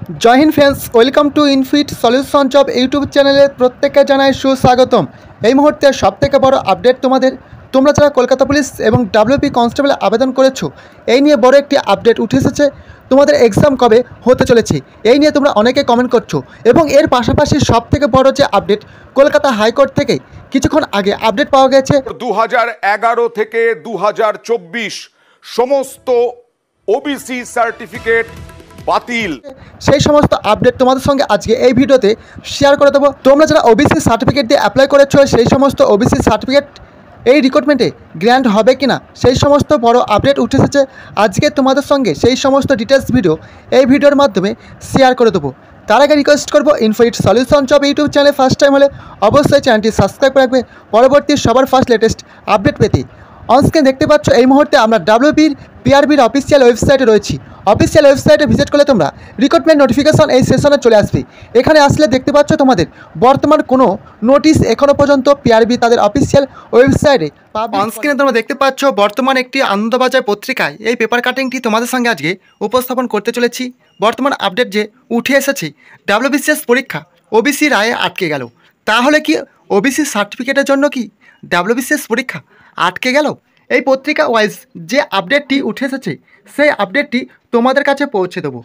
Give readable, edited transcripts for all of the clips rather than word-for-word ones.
जय हिंद friends welcome to Infit solution job YouTube channel प्रत्येक जानाई सुस्वागतम। এই মুহূর্তে সবথেকে বড় আপডেট তোমরা যারা কলকাতা পুলিশ এবং ডাব্লিউপি কনস্টেবল আবেদন করেছো এই নিয়ে বড় একটি আপডেট উঠে এসেছে। তোমাদের এক্সাম কবে হতে চলেছে এই নিয়ে তোমরা অনেকে কমেন্ট করছো এবং এর পাশাপাশি সবথেকে বড় যে আপডেট কলকাতা হাইকোর্ট থেকে কিছুক্ষণ আগে আপডেট পাওয়া গেছে 2011 থেকে 2024 সমস্ত ওবিসি সার্টিফিকেট বাতিল। সেই সমস্ত আপডেট তোমাদের সঙ্গে আজকে এই ভিডিওতে শেয়ার করে দেবো। তোমরা যারা ওবিসি সার্টিফিকেট দিয়ে অ্যাপ্লাই করেছো সেই সমস্ত ওবিসি সার্টিফিকেট এই রিক্রুটমেন্টে গ্র্যান্ট হবে কিনা সেই সমস্ত বড় আপডেট উঠে এসেছে। আজকে তোমাদের সঙ্গে সেই সমস্ত ডিটেলস ভিডিও এই ভিডিওর মাধ্যমে শেয়ার করে দেবো। তার আগে রিকোয়েস্ট করবো ইনফিট সলিউশন জব ইউটিউব চ্যানেলে ফার্স্ট টাইম হলে অবশ্যই চ্যানেলটি সাবস্ক্রাইব করে রাখবে পরবর্তী সবার ফার্স্ট লেটেস্ট আপডেট পেতে। অনস্ক্রিন দেখতে পাচ্ছ এই মুহূর্তে আমরা ডাব্লিউপির পিআরবির অফিসিয়াল ওয়েবসাইটে রয়েছি। অফিসিয়াল ওয়েবসাইটে ভিজিট করলে তোমরা রিক্রুটমেন্ট নোটিফিকেশন এই সেশনে চলে আসবে। এখানে আসলে দেখতে পাচ্ছ তোমাদের বর্তমান কোনো নোটিশ এখনও পর্যন্ত পিআরবি তাদের অফিসিয়াল ওয়েবসাইটে অনস্ক্রিনে তোমরা দেখতে পাচ্ছ বর্তমান একটি আনন্দবাজার পত্রিকায় এই পেপার কাটিংটি তোমাদের সঙ্গে আজকে উপস্থাপন করতে চলেছি। বর্তমান আপডেট যে উঠে এসেছে ডাব্লিউবিসিএস পরীক্ষা ওবিসি রায়ে আটকে গেল। তাহলে কি ওবিসি সার্টিফিকেটের জন্য কি ডাব্লিউবিসিএস পরীক্ষা আটকে গেল? এই পত্রিকা ওয়াইজ যে আপডেটটি উঠে এসেছে সেই আপডেটটি তোমাদের কাছে পৌঁছে দেব।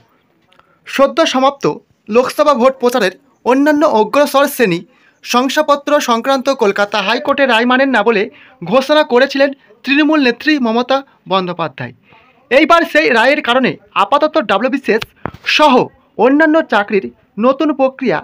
সদ্য সমাপ্ত লোকসভা ভোট প্রচারের অন্যান্য অগ্রসর শ্রেণী শংসাপত্র সংক্রান্ত কলকাতা হাইকোর্টের রায় মানেন না বলে ঘোষণা করেছিলেন তৃণমূল নেত্রী মমতা বন্দ্যোপাধ্যায়। এইবার সেই রায়ের কারণে আপাতত ডাব্লিউবিসিএস সহ অন্যান্য চাকরির নতুন প্রক্রিয়া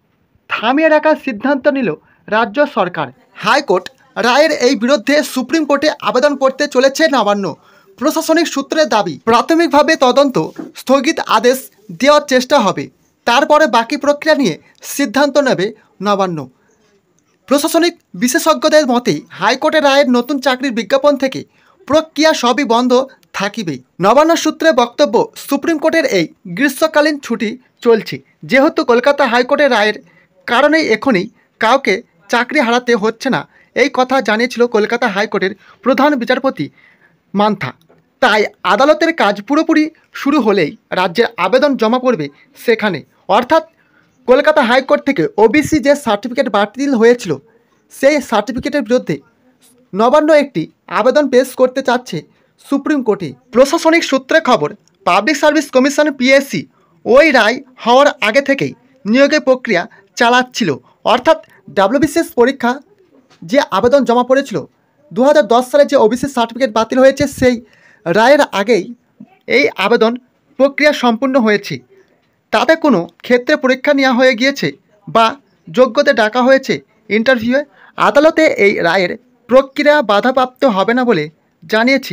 থামিয়ে রাখার সিদ্ধান্ত নিল রাজ্য সরকার। হাইকোর্ট রায়ের এই বিরুদ্ধে সুপ্রিম কোর্টে আবেদন করতে চলেছে নবান্ন। প্রশাসনিক সূত্রের দাবি প্রাথমিকভাবে তদন্ত স্থগিত আদেশ দেওয়ার চেষ্টা হবে, তারপরে বাকি প্রক্রিয়া নিয়ে সিদ্ধান্ত নেবে নবান্ন। প্রশাসনিক বিশেষজ্ঞদের মতে হাইকোর্টের রায়ের নতুন চাকরির বিজ্ঞাপন থেকে প্রক্রিয়া সবই বন্ধ থাকিবে। নবান্ন সূত্রে বক্তব্য সুপ্রিম কোর্টের এই গ্রীষ্মকালীন ছুটি চলছে, যেহেতু কলকাতা হাইকোর্টের রায়ের কারণেই এখনই কাউকে চাকরি হারাতে হচ্ছে না এই কথা জানিয়েছিল কলকাতা হাইকোর্টের প্রধান বিচারপতি মান্থা। তাই আদালতের কাজ পুরোপুরি শুরু হলেই রাজ্যের আবেদন জমা পড়বে সেখানে। অর্থাৎ কলকাতা হাইকোর্ট থেকে ওবিসি যে সার্টিফিকেট বাতিল হয়েছিল সেই সার্টিফিকেটের বিরুদ্ধে নবান্ন একটি আবেদন পেশ করতে চাচ্ছে সুপ্রিম কোর্টে। প্রশাসনিক সূত্রে খবর পাবলিক সার্ভিস কমিশন পিএসসি ওই রায় হওয়ার আগে থেকেই নিয়োগের প্রক্রিয়া চালাচ্ছিল। অর্থাৎ ডাব্লিউবিসিএস পরীক্ষা যে আবেদন জমা পড়েছিল 2010 সালে যে ওবিসি সার্টিফিকেট বাতিল হয়েছে সেই রায়ের আগেই এই আবেদন প্রক্রিয়া সম্পূর্ণ হয়েছে। তাতে কোনো ক্ষেত্রে পরীক্ষা নেওয়া হয়ে গিয়েছে বা যোগ্যতা ডাকা হয়েছে ইন্টারভিউয়ে। আদালতে এই রায়ের প্রক্রিয়া বাধাপ্রাপ্ত হবে না বলে জানিয়েছে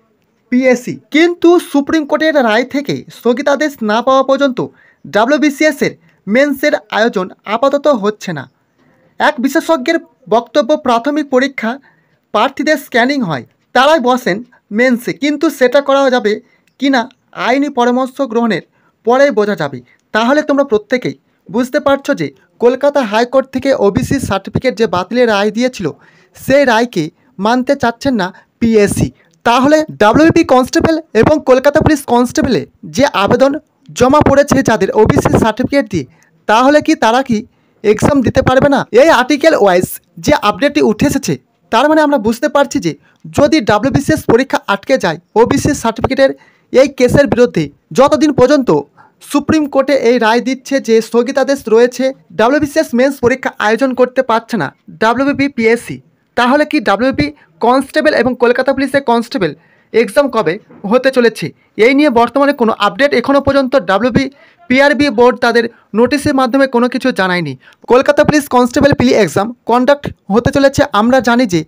পিএসসি। কিন্তু সুপ্রিম কোর্টের রায় থেকে স্থগিতাদেশ না পাওয়া পর্যন্ত ডাব্লিউবিসিএসের মেন্সের আয়োজন আপাতত হচ্ছে না। এক বিশেষজ্ঞের বক্তব্য প্রাথমিক পরীক্ষা প্রার্থীদের স্ক্যানিং হয়, তারাই বসেন মেন্সে, কিন্তু সেটা করা যাবে কিনা আইনি পরামর্শ গ্রহণের পরেই বোঝা যাবে। তাহলে তোমরা প্রত্যেকেই বুঝতে পারছো যে কলকাতা হাইকোর্ট থেকে ওবিসি সার্টিফিকেট যে বাতিলের রায় দিয়েছিল সেই রায়কে মানতে চাচ্ছেন না পিএসসি। তাহলে ডাব্লিউপি কনস্টেবল এবং কলকাতা পুলিশ কনস্টেবলে যে আবেদন জমা পড়েছে যাদের ওবিসি সার্টিফিকেট দিয়ে, তাহলে কি তারা কি এক্সাম দিতে পারবে না? এই আর্টিকেল ওয়াইজ যে আপডেটটি উঠে এসেছে তার মানে আমরা বুঝতে পারছি যে যদি ডাব্লিউবিসিএস পরীক্ষা আটকে যায় ওবিসি সার্টিফিকেটের এই কেসের বিরুদ্ধে, যতদিন পর্যন্ত সুপ্রিম কোর্টে এই রায় দিচ্ছে যে স্থগিতাদেশ রয়েছে ডাব্লিউবিসিএস মেন্স পরীক্ষা আয়োজন করতে পারছে না ডাব্লিউপি পিএসসি, তাহলে কি ডাব্লিউপি কনস্টেবল এবং কলকাতা পুলিশের কনস্টেবল এক্সাম কবে হতে চলেছে এই নিয়ে বর্তমানে কোনো আপডেট এখনও পর্যন্ত ডাব্লিউপি পিআরবি বোর্ড তাদের নোটিশের মাধ্যমে কোনো কিছু জানায়নি। কলকাতা পুলিশ কনস্টেবল পিলি এক্সাম কন্ডাক্ট হতে চলেছে আমরা জানি যে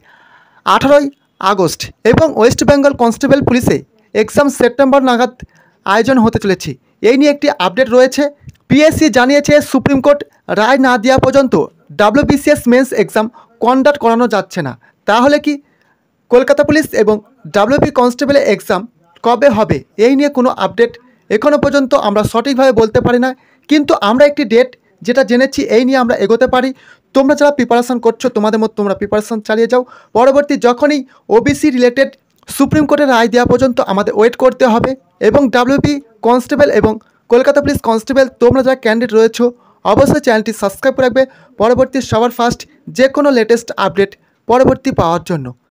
18ই আগস্ট এবং ওয়েস্ট বেঙ্গল কনস্টেবল পুলিশে এক্সাম সেপ্টেম্বর নাগাদ আয়োজন হতে চলেছে। এই নিয়ে একটি আপডেট রয়েছে। পিএসসি জানিয়েছে সুপ্রিম কোর্ট রায় না দেওয়া পর্যন্ত ডাব্লিউবিসিএস মেন্স এক্সাম কন্ডাক্ট করানো যাচ্ছে না। তাহলে কি কলকাতা পুলিশ এবং ডাব্লিউপি কনস্টেবলের এক্সাম কবে হবে এই নিয়ে কোনো আপডেট এখনও পর্যন্ত আমরা সঠিকভাবে বলতে পারি না, কিন্তু আমরা একটি ডেট যেটা জেনেছি এই নিয়ে আমরা এগোতে পারি। তোমরা যারা প্রিপারেশান করছো তোমাদের মতো তোমরা প্রিপারেশান চালিয়ে যাও। পরবর্তী যখনই ওবিসি রিলেটেড সুপ্রিম কোর্টের রায় দেওয়া পর্যন্ত আমাদের ওয়েট করতে হবে এবং ডাব্লিউপি কনস্টেবল এবং কলকাতা পুলিশ কনস্টেবল তোমরা যারা ক্যান্ডিডেট রয়েছো অবশ্যই চ্যানেলটি সাবস্ক্রাইব করে রাখবে পরবর্তী সবার ফার্স্ট যে কোনো লেটেস্ট আপডেট পরবর্তী পাওয়ার জন্য।